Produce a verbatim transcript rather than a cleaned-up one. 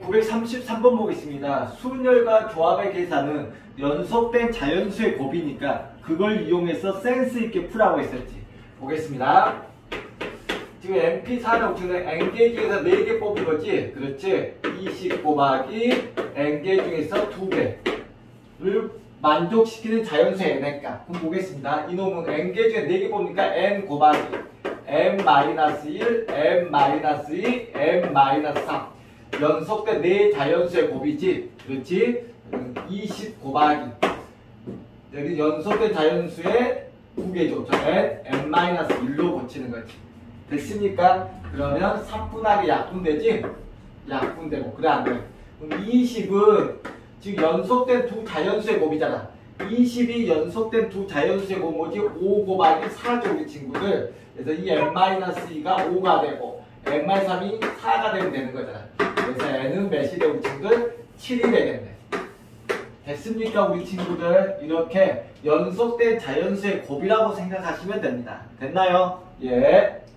구백삼십삼 번 보겠습니다. 순열과 조합의 계산은 연속된 자연수의 곱이니까 그걸 이용해서 센스 있게 풀라고 했었지. 보겠습니다. 지금 엠피 사는 옥수는 N개 중에서 네 개 뽑은 거지? 그렇지? 이십 곱하기 N개 중에서 두 개를 만족시키는 자연수의 N의 값. 그럼 보겠습니다. 이놈은 N개 중에 네 개 뽑으니까 N 곱하기 M-일, M-이, M-삼. 연속된 네 자연수의 곱이지. 그렇지? 이십 곱하기. 여기 연속된 자연수의 두 개죠. 저 N, M-일로 고치는 거지. 됐습니까? 그러면 사분하게 약분되지? 약분되고. 그래, 안 돼? 그럼 이십은 지금 연속된 두 자연수의 곱이잖아. 이십이 연속된 두 자연수의 곱 뭐지? 오 곱하기 사죠, 우리 친구들. 그래서 이 M-이가 오가 되고, M-삼이 사가 되면 되는 거잖아. 그래서 N은 몇이 되고, 우리 친구들? 칠이 되겠네. 됐습니까, 우리 친구들? 이렇게 연속된 자연수의 곱이라고 생각하시면 됩니다. 됐나요? 예.